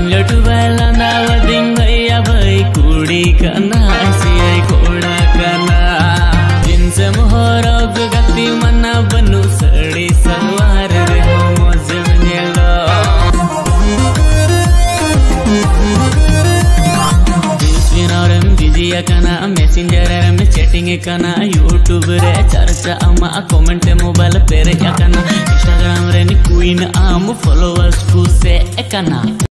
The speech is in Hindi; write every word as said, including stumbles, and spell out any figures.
लटू वाला नावदिंग भैया भाई कुड़ी कना सिया कोड़ा कना जिनस मोहरग गति मना बनु सड़ी सलवार रे हो मौजम नेलो बिस्विनरम बिजिया कना मैसेंजर में चैटिंग कना यूट्यूब रे चर्चा अमा कमेंट मोबाइल पे रे कना इंस्टाग्राम रे नि क्वीन आम फॉलोअर्स को से कना।